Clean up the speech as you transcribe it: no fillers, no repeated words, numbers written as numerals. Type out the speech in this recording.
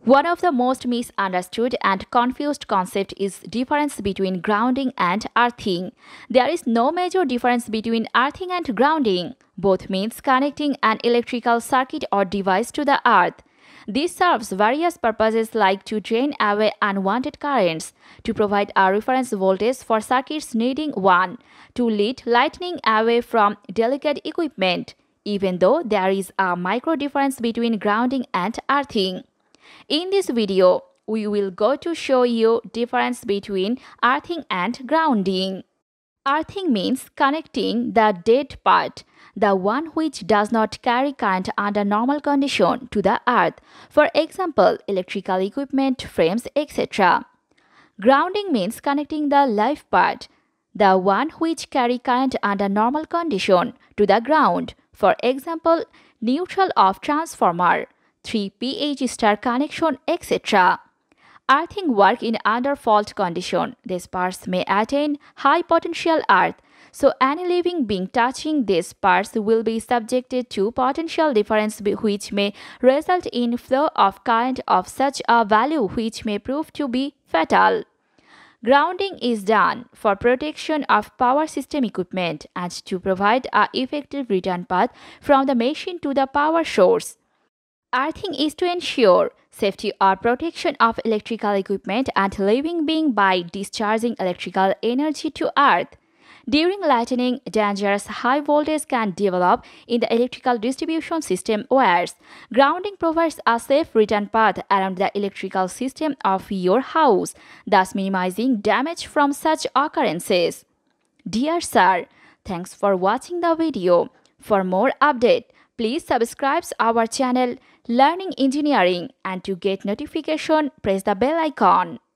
One of the most misunderstood and confused concept is difference between grounding and earthing. There is no major difference between earthing and grounding. Both means connecting an electrical circuit or device to the earth. This serves various purposes like to drain away unwanted currents, to provide a reference voltage for circuits needing one, to lead lightning away from delicate equipment, even though there is a micro difference between grounding and earthing. In this video, we will go to show you difference between earthing and grounding. Earthing means connecting the dead part, the one which does not carry current under normal condition, to the earth, for example, electrical equipment, frames, etc. Grounding means connecting the live part, the one which carry current under normal condition, to the ground, for example, neutral of transformer, 3 pH star connection, etc. Earthing work in under fault condition. These parts may attain high potential earth, so any living being touching these parts will be subjected to potential difference which may result in flow of current of such a value which may prove to be fatal. Grounding is done for protection of power system equipment and to provide an effective return path from the machine to the power source. Earthing is to ensure safety or protection of electrical equipment and living being by discharging electrical energy to earth. During lightning, dangerous high voltage can develop in the electrical distribution system wires. Grounding provides a safe return path around the electrical system of your house, thus minimizing damage from such occurrences. Dear sir, thanks for watching the video. For more update, please subscribe our channel Learning Engineering, and to get notification, press the bell icon.